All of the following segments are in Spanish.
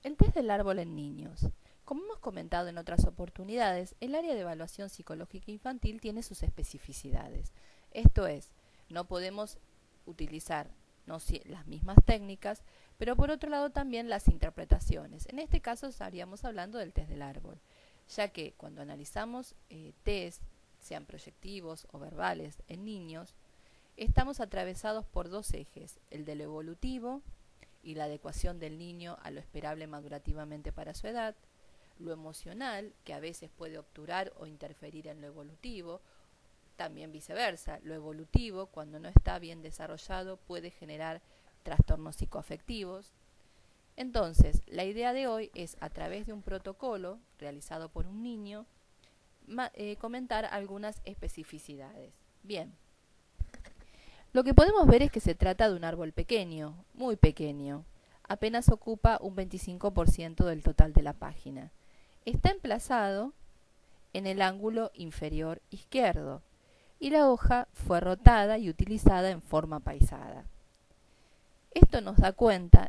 El test del árbol en niños. Como hemos comentado en otras oportunidades, el área de evaluación psicológica infantil tiene sus especificidades. Esto es, no podemos utilizar las mismas técnicas, pero por otro lado también las interpretaciones. En este caso estaríamos hablando del test del árbol, ya que cuando analizamos test, sean proyectivos o verbales, en niños, estamos atravesados por dos ejes, el de lo evolutivo y la adecuación del niño a lo esperable madurativamente para su edad, lo emocional, que a veces puede obturar o interferir en lo evolutivo, también viceversa, lo evolutivo, cuando no está bien desarrollado, puede generar trastornos psicoafectivos. Entonces, la idea de hoy es, a través de un protocolo realizado por un niño, comentar algunas especificidades. Bien, lo que podemos ver es que se trata de un árbol pequeño, muy pequeño, apenas ocupa un 25% del total de la página. Está emplazado en el ángulo inferior izquierdo y la hoja fue rotada y utilizada en forma paisada. Esto nos da cuenta,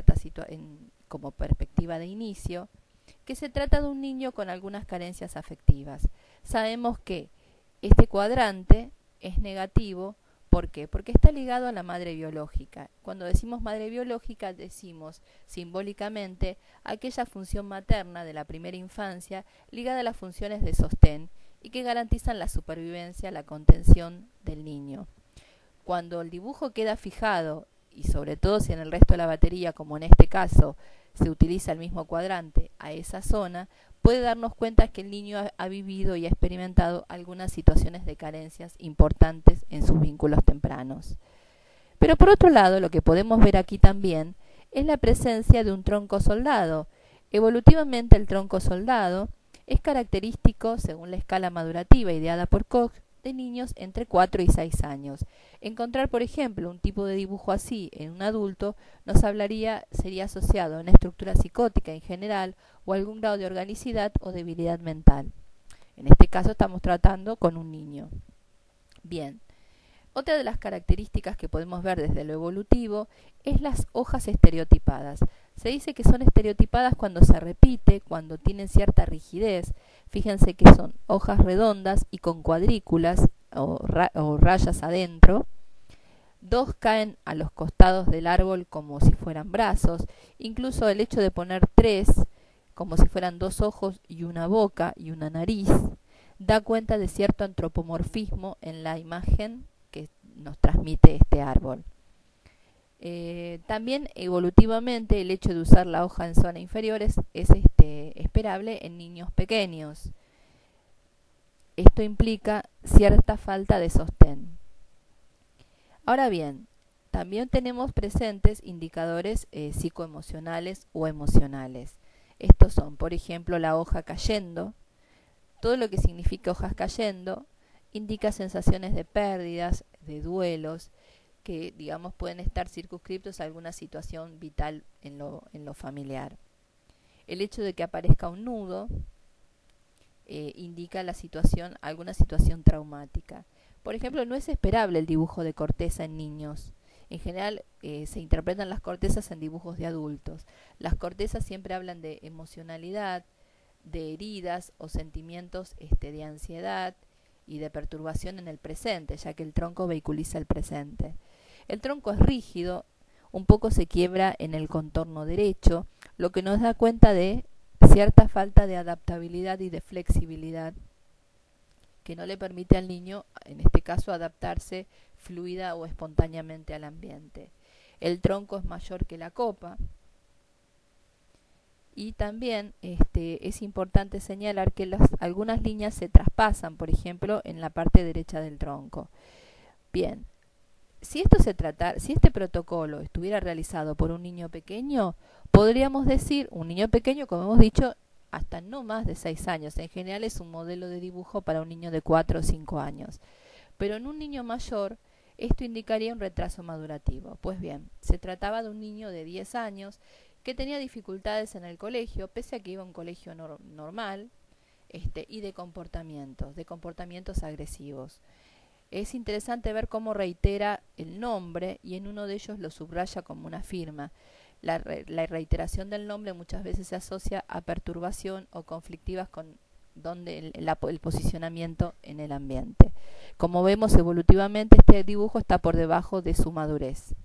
como perspectiva de inicio, que se trata de un niño con algunas carencias afectivas. Sabemos que este cuadrante es negativo. ¿Por qué? Porque está ligado a la madre biológica. Cuando decimos madre biológica, decimos simbólicamente aquella función materna de la primera infancia ligada a las funciones de sostén y que garantizan la supervivencia, la contención del niño. Cuando el dibujo queda fijado, y sobre todo si en el resto de la batería, como en este caso, se utiliza el mismo cuadrante a esa zona, puede darnos cuenta que el niño ha vivido y ha experimentado algunas situaciones de carencias importantes en sus vínculos tempranos. Pero por otro lado, lo que podemos ver aquí también es la presencia de un tronco soldado. Evolutivamente, el tronco soldado es característico, según la escala madurativa ideada por Koch, de niños entre 4 y 6 años. Encontrar, por ejemplo, un tipo de dibujo así en un adulto sería asociado a una estructura psicótica en general o algún grado de organicidad o debilidad mental. En este caso estamos tratando con un niño. Bien, otra de las características que podemos ver desde lo evolutivo es las hojas estereotipadas. Se dice que son estereotipadas cuando se repite, cuando tienen cierta rigidez. Fíjense que son hojas redondas y con cuadrículas o rayas adentro. Dos caen a los costados del árbol como si fueran brazos. Incluso el hecho de poner tres, como si fueran dos ojos y una boca y una nariz, da cuenta de cierto antropomorfismo en la imagen que nos transmite este árbol. También evolutivamente el hecho de usar la hoja en zona inferior es esperable en niños pequeños. Esto implica cierta falta de sostén. Ahora bien, también tenemos presentes indicadores psicoemocionales o emocionales. Estos son, por ejemplo, la hoja cayendo. Todo lo que significa hojas cayendo indica sensaciones de pérdidas, de duelos, que digamos pueden estar circunscriptos a alguna situación vital en lo familiar. El hecho de que aparezca un nudo indica alguna situación traumática. Por ejemplo, no es esperable el dibujo de corteza en niños. En general se interpretan las cortezas en dibujos de adultos. Las cortezas siempre hablan de emocionalidad, de heridas o sentimientos de ansiedad y de perturbación en el presente, ya que el tronco vehiculiza el presente. El tronco es rígido, un poco se quiebra en el contorno derecho, lo que nos da cuenta de cierta falta de adaptabilidad y de flexibilidad que no le permite al niño, en este caso, adaptarse fluida o espontáneamente al ambiente. El tronco es mayor que la copa. Y también es importante señalar que algunas líneas se traspasan, por ejemplo, en la parte derecha del tronco. Bien, si este protocolo estuviera realizado por un niño pequeño, podríamos decir, un niño pequeño, como hemos dicho, hasta no más de 6 años. En general es un modelo de dibujo para un niño de 4 o 5 años. Pero en un niño mayor, esto indicaría un retraso madurativo. Pues bien, se trataba de un niño de 10 años que tenía dificultades en el colegio, pese a que iba a un colegio normal, y de comportamientos agresivos. Es interesante ver cómo reitera el nombre y en uno de ellos lo subraya como una firma. La reiteración del nombre muchas veces se asocia a perturbación o conflictivas con el posicionamiento en el ambiente. Como vemos evolutivamente, este dibujo está por debajo de su madurez.